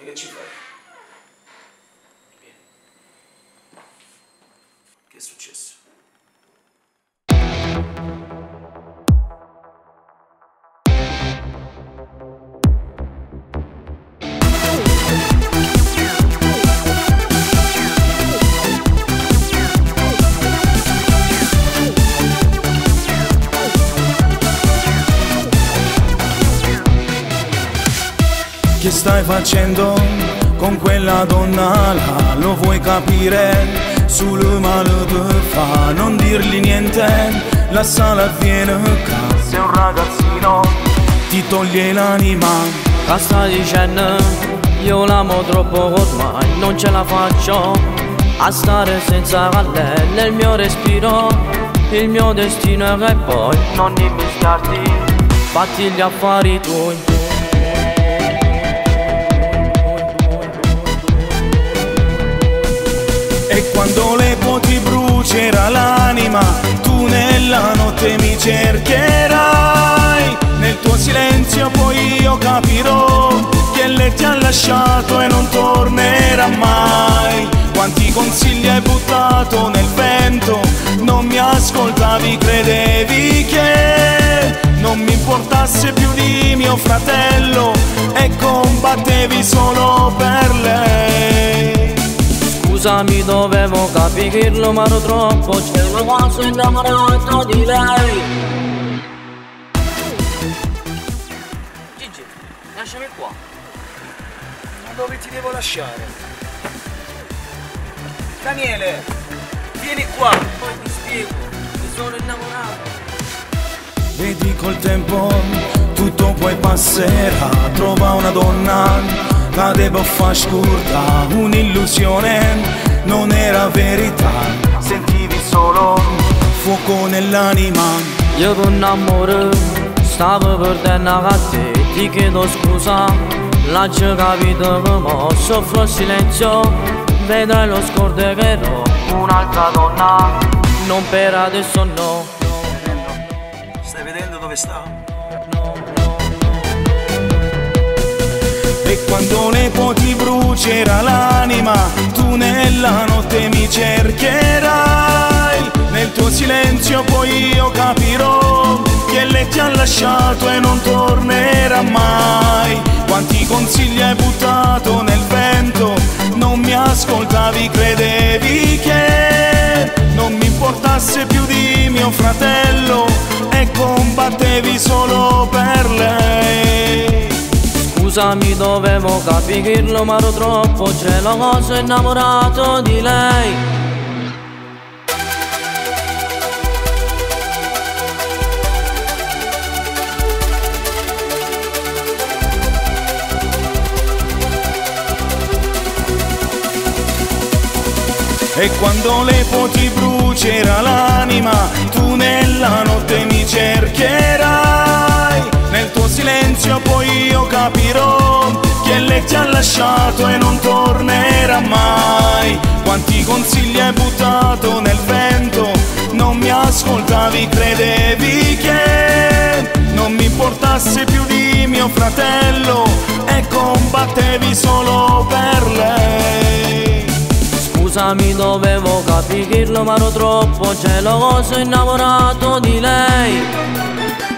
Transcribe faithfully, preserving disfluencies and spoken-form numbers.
che ci fai? Vieni. Che è successo? Che stai facendo con quella donna là? Lo vuoi capire? Sul male te fa, non dirgli niente, la sala viene qua. Sei un ragazzino, ti toglie l'anima. Che stai dicendo? Io l'amo troppo ormai, non ce la faccio a stare senza lei nel mio respiro. Il mio destino è che poi non immischiarti, fatti gli affari tuoi. E quando l'epo ti brucerà l'anima, tu nella notte mi cercherai. Nel tuo silenzio poi io capirò che lei ti ha lasciato e non tornerà mai. Quanti consigli hai buttato nel vento, non mi ascoltavi, credevi che non mi importasse più di mio fratello e combattevi solo per lei. Scusami, dovevo capirlo, ma ero troppo c'ero quasi innamorato di lei. Gigi, lasciami qua. Ma dove ti devo lasciare? Daniele, vieni qua. Poi ti spiego, mi sono innamorato. Vedi col tempo tutto poi passerà. Trova una donna che devo far scurta, un'illusione, non era verità. Sentivi solo fuoco nell'anima. Io con amore stavo perdendo a te, ti chiedo scusa. L'ho capito che mo soffro il silenzio, vedrai lo scorderò un'altra donna, non per adesso no. Stai vedendo dove sta? E quando l'epo ti brucerà l'anima, tu nella notte mi cercherai. Nel tuo silenzio poi io capirò che lei ti ha lasciato e non tornerà mai. Quanti consigli hai buttato nel vento, non mi ascoltavi, credevi che non mi importasse più di mio fratello e combattevi solo per lei. Scusami, dovevo capirlo, ma ero troppo geloso e innamorato di lei. E quando l'epo ti brucerà l'anima, tu nella notte mi cercherai. Nel tuo silenzio poi io capirò che lei ti ha lasciato e non tornerà mai. Quanti consigli hai buttato nel vento, non mi ascoltavi, credevi che non mi importasse più di mio fratello e combattevi solo per lei. Scusami, dovevo capirlo, ma ero troppo geloso e innamorato di lei.